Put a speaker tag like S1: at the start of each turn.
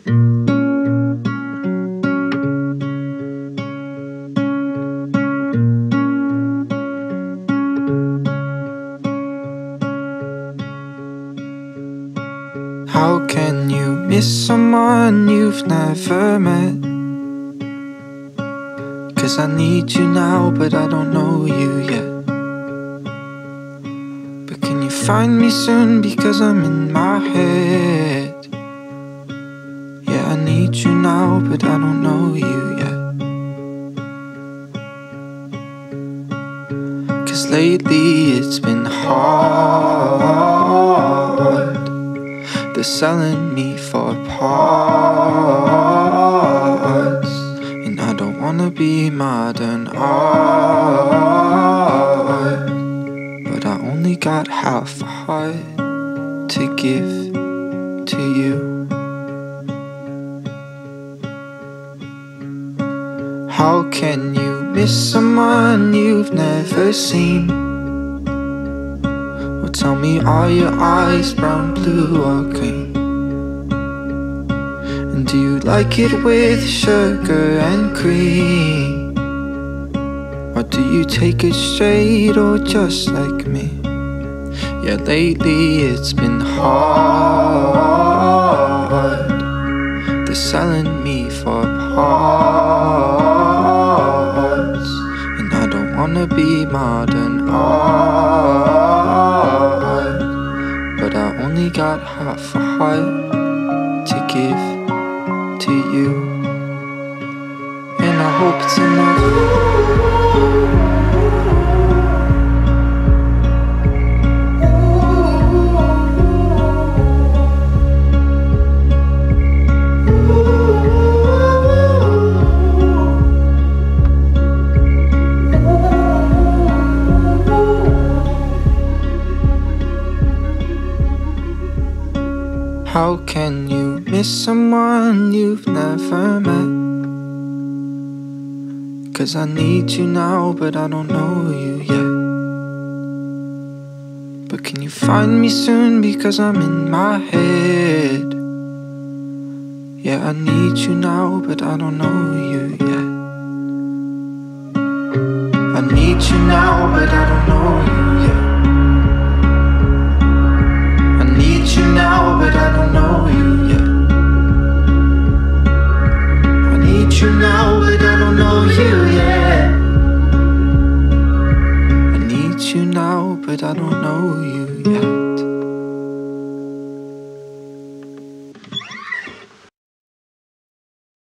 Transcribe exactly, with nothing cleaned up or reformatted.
S1: How can you miss someone you've never met? Cause I need you now, but I don't know you yet. But can you find me soon, because I'm in my head? Yeah, I need you now, but I don't know you yet. Cause lately it's been hard. They're selling me for parts, and I don't wanna be modern art, but I only got half a heart to give to you. How can you miss someone you've never seen? Well, tell me, are your eyes brown, blue or green? And do you like it with sugar and cream? Or do you take it straight, or just like me? Yeah, lately it's been hard. They're selling me for parts, and I don't wanna be modern art, but I only got half a heart to give to you, and I hope it's enough. How can you miss someone you've never met? Cause I need you now, but I don't know you yet. But can you find me soon, because I'm in my head? Yeah, I need you now, but I don't know you yet. I need you now, but I don't know you yet. I need you now, but I don't know you yet. I need you now, but I don't know you yet. I need you now, but I don't know you.